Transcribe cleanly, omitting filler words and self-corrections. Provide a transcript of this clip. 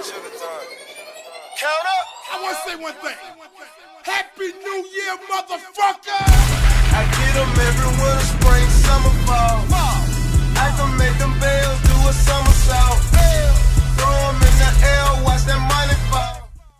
Juggathon. Count up. I want to say one thing. Happy New Year, motherfucker! I get them everywhere.